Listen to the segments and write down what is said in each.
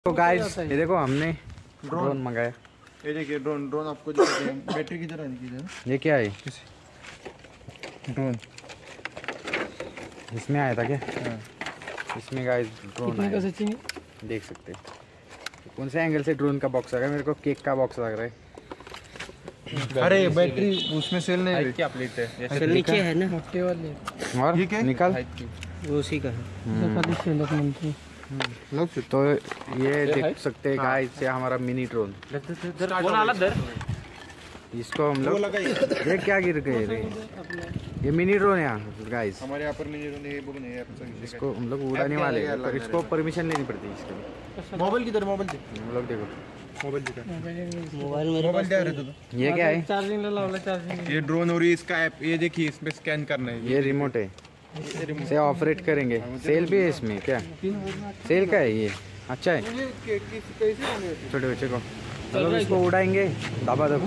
तो गाइस ये देखो हमने ड्रोन मंगाया। ये देखिए ड्रोन आपको दिखाते हैं। बैटरी किधर है ये क्या है? ड्रोन इसमें आया था क्या? हाँ। इसमें गाइस ड्रोन आया, देख सकते हैं। कौन से एंगल से ड्रोन का बॉक्स आ गया? मेरे को केक का बॉक्स लग रहा है। अरे बैटरी उसमें सेल नहीं है। क्या प्लेट है? नीचे है ना मोटे वाले, और ये क्या? निकाल वो उसी का है। तो ये देख सकते हैं गाइस, ये हमारा मिनी ड्रोन। इसको हम लोग ये क्या गिर गए रे? ये मिनी ड्रोन है गाइस, हमारे यहाँ पर मिनी ड्रोन है। वो नहीं है इसको हम लोग उड़ाने वाले हैं, पर इसको परमिशन लेनी पड़ती है इसके लिए। मोबाइल किधर? मोबाइल दे, हम लोग देखो मोबाइल दिखा। मोबाइल मेरे पास दे रहे तो ये क्या है? चार्जिंग लावला चार्जिंग। ये ड्रोन और इसका ऐप, ये देखिए इसमें स्कैन करना है। ये रिमोट है, से ऑपरेट करेंगे। सेल भी है इसमें क्या? सेल का है ये? अच्छा है। छोटे बच्चे को चलो इसको उड़ाएंगे दबा दब।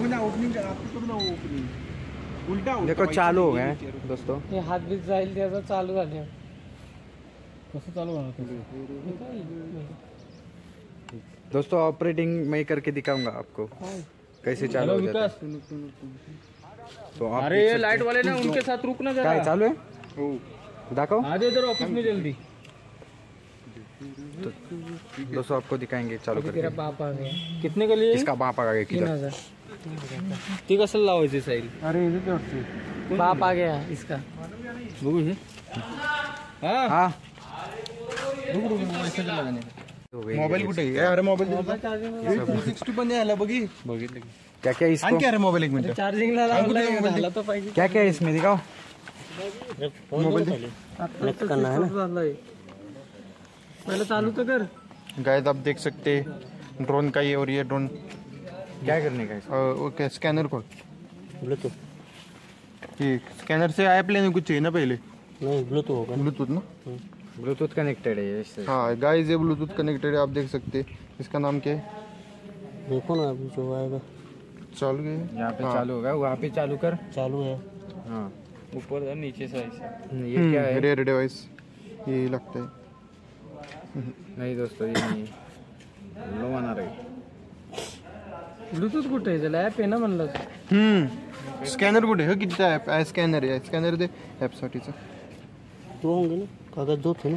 देखो चालू हो गए दोस्तों। हे हात बीत जाईल त्याचा चालू झाले। कसं चालू होणार? दोस्तों ऑपरेटिंग मैं करके दिखाऊंगा आपको कैसे चालू हो जाता है। तो आप अरे ये लाइट वाले ना, उनके साथ रुकना जरा। क्या चालू है? दाखो आ जाओ इधर ऑफिस में जल्दी। तो दोस्तों आपको दिखाएंगे चालू करके। तेरा बाप आ गया। कितने का लिए? इसका बाप आ गया किधर? 3000। ती कसं लावायची साईल? अरे इथे बाप आ गया इसका। बघू हे। हां हाँ मोबाईल कुठे आहे? अरे मोबाईल 360 पण नाही आला बघी. बघितलं की. क्या क्या इसको? आणखी अरे मोबाईल एक मिनिट. चार्जिंगला लावला तो पाहिजे। क्या क्या है इसमें दिखाओ। मोबाईल दे. कनेक्ट करना है ना। पहले चालू तो कर। गाइस आप देख सकते हैं ड्रोन का ये, और ये ड्रोन क्या करने का इसको? ओके स्कैनर को ब्लूटूथ ये स्कैनर से ऐप लेने कुछ चाहिए ना पहले? नहीं, ब्लूटूथ होगा। ब्लूटूथ ना? ब्लूटूथ कनेक्टेड है इससे। हाँ गाइस ये ब्लूटूथ कनेक्टेड है, आप देख सकते हैं। इसका नाम क्या है? देखो ना अभी जो आएगा। चालू है यहाँ पे चालू होगा, वहाँ पे चालू कर। चालू है। हाँ ऊपर और नीचे से ऐसा। ये क्या है? रेयर डिवाइस ये लगता है। नहीं दोस्तों ये नहीं, लो आना रही। ब्लूटूथ कुठे आहे? त्याला ॲप आहे ना म्हणलं। स्कॅनर कुठे आहे? किती ॲप आहे? स्कॅनर आहे, स्कॅनर दे ॲपसाठीचं। दो होंगे ना, कागज दो थे ना।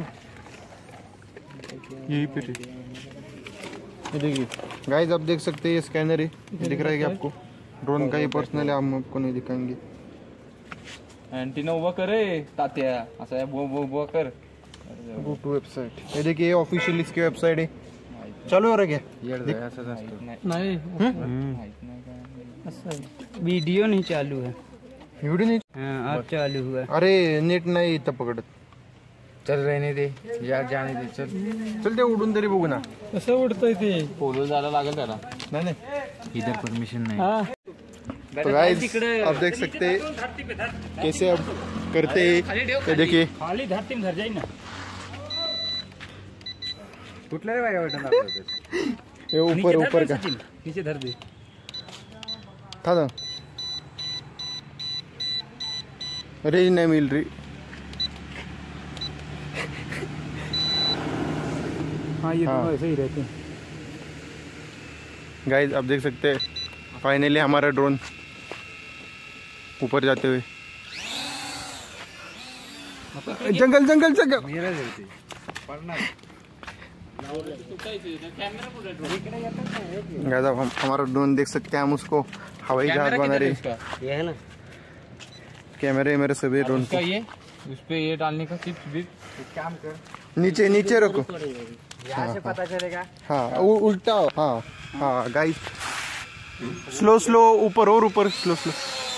यही पे ये देखिए गाइस आप देख सकते हैं ये स्कैनर है। दिख रहा है क्या आपको? ड्रोन का ये पर्सनल है, हम आपको नहीं दिखाएंगे। अँटीना उभा करे तात्या, असं उभा कर। Go to website. ये देखिए ऑफिशियल इसकी वेबसाइट है। चालू हो रहा क्या? नाही वीडियो नहीं चालू है। वीडियो नहीं? हाँ अब चालू हुआ। अरे नेट नाही इथं पकडत। चल रहने दे यार, जाने दे चल। चल ते उडून तरी बघू ना कसं उडतंय ते। पोलो जायला लागेल त्याला। नहीं इधर परमिशन नहीं। हा तो गाइस आप देख सकते हैं कैसे अब करते हैं। ये देखिए खाली धरती धर जाई ना। कुठल्या रे बाया बटन दाबलं? ये ऊपर का नीचे धर दे। था ना। अरे नहीं मिल रही। हाँ ये दोनों ऐसे ही रहते हैं। गाइस आप देख सकते हैं फाइनली हमारा ड्रोन ऊपर जाते हुए। जंगल जंगल जंगल। गाइस अब हम हमारा ड्रोन देख सकते हैं। हम उसको हवाई जहाज बना रहे। ये है ना कैमरे मेरे सभी ड्रोन उसका ये उस पे ये डालने का चिप्स भी। काम कर, नीचे नीचे रखो। यहाँ से पता चलेगा। हाँ उल्टा। हाँ हाँ गाइस स्लो स्लो ऊपर और ऊपर स्लो स्लो।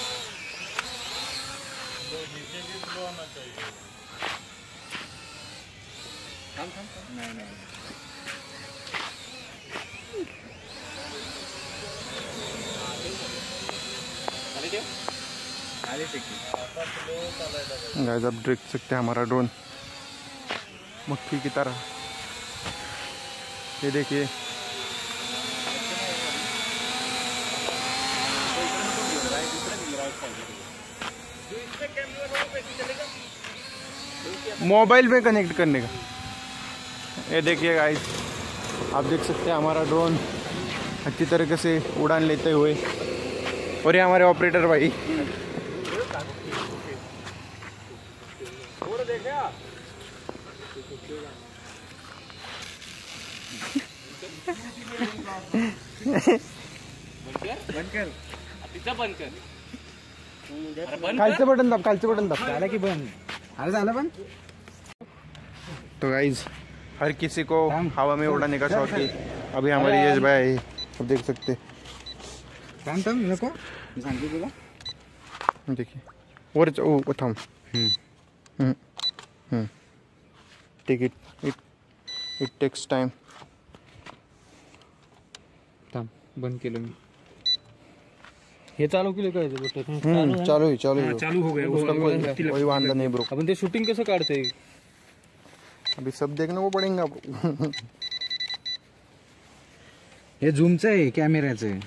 गाइस आप देख सकते हैं हमारा ड्रोन मक्खी की तरह। ये देखिए मोबाइल में कनेक्ट करने का। ये देखिए गाइस आप देख सकते हैं हमारा ड्रोन अच्छी तरीके से उड़ान लेते हुए। और ये हमारे ऑपरेटर भाई खालचं बटन दाब झालं की बंद? अरे झालं पण. तो गाइज हर किसी को हवा में उड़ाने का शौक है। अभी हमारी यश भाई है, आप देख सकते थांब नको, मी सांगते तुला. देखिए वर थांब टेक इट टेक्स टाइम. थांब बंद केलं मी. हे चालू केलं काय बटन? चालू है चालू हो गया. उसका कोई वांदा नहीं ब्रो. आपण ते शूटिंग कसं काढते? अभी सब देखने को पड़ेगा आपको. हे झूमचं आहे, कॅमेऱ्याचं आहे.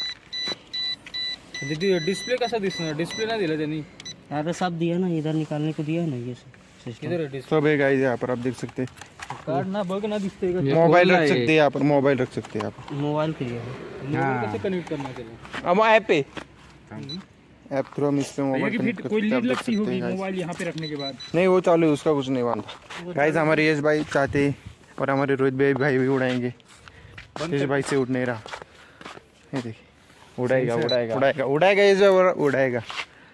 म्हणजे डिस्प्ले कसा दिसणार? डिस्प्ले नाही दिला त्यांनी. यहाँ पे सब दिया ना, इधर निकालने को दिया ना ये सिस्टम. इधर डिस्प्ले सब है गाइस यहाँ पर, आप देख सकते हैं. कार्ड ना बघ ना दिसतंय का? मोबाइल रख सकते हैं यहाँ पर, मोबाइल रख सकते हैं यहाँ पर. मोबाइल के लिए मोबाईल कसं कनेक्ट करणार त्याला? अब ऐप पे ऐप थ्रू हम इस पे मोबाइल कनेक्ट कोई लीड कर लगती सकते होगी हैं. मोबाइल यहाँ पे रखने के बाद. नहीं वो चालू है, उसका कुछ नहीं बांधा. गाइस हमारे यश भाई चाहते हैं और हमारे रोहित भाई भी उड़ाएंगे. यश भाई से उड़ नहीं रहा. ये देखिए उड़ाएगा यश उड़ाएगा.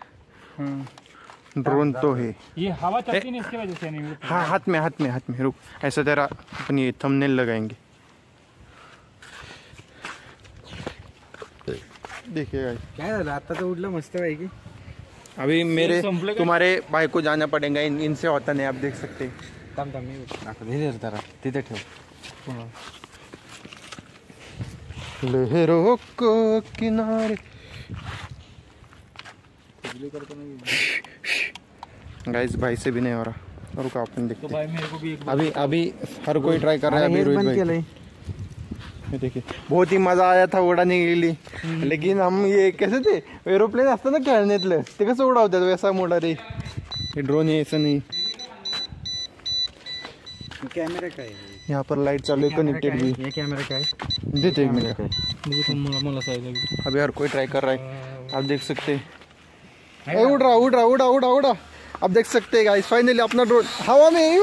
ड्रोन तो है. ये हवा चलती नहीं, इसकी वजह से नहीं. हाँ हाथ में रुक. ऐसा तेरा अपन ये थंबनेल लगाएंगे. देखिए गाइस काय झालं आता तर उडलं मस्त पैकी. अभी मेरे तुम्हारे भाई को जाना पड़ेगा. इनसे होता नहीं, आप देख सकते हैं. थांब मी दाखवतो. हे धर जरा, तिथे ठेव. लहरों को किनारे. गाइस भाई से भी नहीं हो रहा. रुको अपन देखते तो भाई मेरे को भी एक अभी हर कोई ट्राई कर रहा है. अभी रोहित भाई केलंय. ये देखिए बहुत ही मजा आया था उड़ाने के लिए. लेकिन हम ये कैसे थे एरोप्लेन असतं ना खेळण्यातलं ते कसं उडवतात वैसा मोडा रे. ये ड्रोन है ऐसा नहीं. कॅमेरा काय? यहाँ पर लाइट चालू है कनेक्टेड भी. हे कॅमेरा काय? देते एक मिनट. मला सांगितलं. अभी हर कोई ट्राई कर रहा है, आप देख सकते हैं. ए, उड़ रहा. आप देख सकते हैं गाइस फाइनली अपना ड्रोन हवा में.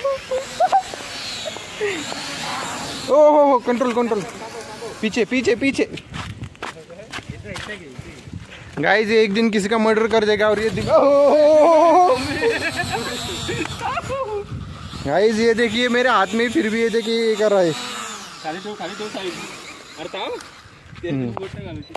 ओ कंट्रोल पीछे. गाइस ये एक दिन किसी का मर्डर कर देगा. और ये गाइस ये देखिए मेरे हाथ में फिर भी ये देखिए ये कर रहा है. खाली ठेव साईड. अरे थांब. ते गोष्ट घालू.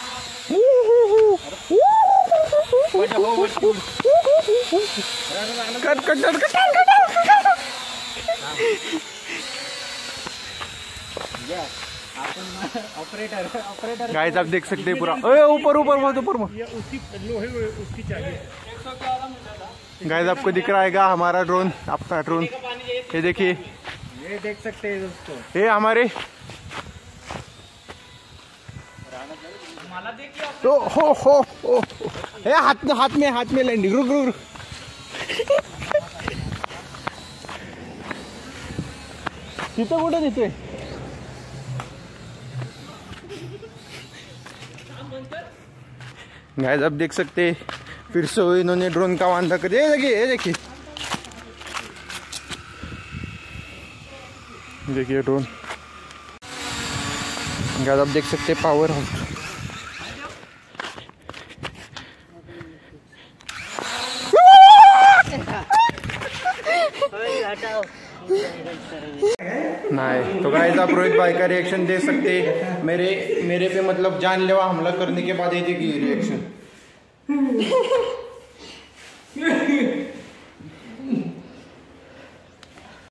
ऑपरेटर गाइस आप देख सकते हैं पूरा. ऊपर बहुत ऊपर में. उसकी लोहे उसकी चाहिए. गाइस आपको दिख रहा है हमारा ड्रोन, आपका ड्रोन. ये देखिए ये देख सकते हैं दोस्तों. ये हमारे हो ये हाथ में लैंडिंग. रुक तिथं कुठं देतोय. गाइस आप देख सकते हैं फिर से इन्होंने ड्रोन का वांदा कर दिया. ये देखिए ड्रोन. गाइस आप देख सकते हैं पावर हाउस. नहीं तो गाइस आप रोहित भाई का रिएक्शन दे सकते हैं. मेरे पे मतलब जानलेवा हमला करने के बाद ये देखिए रिएक्शन.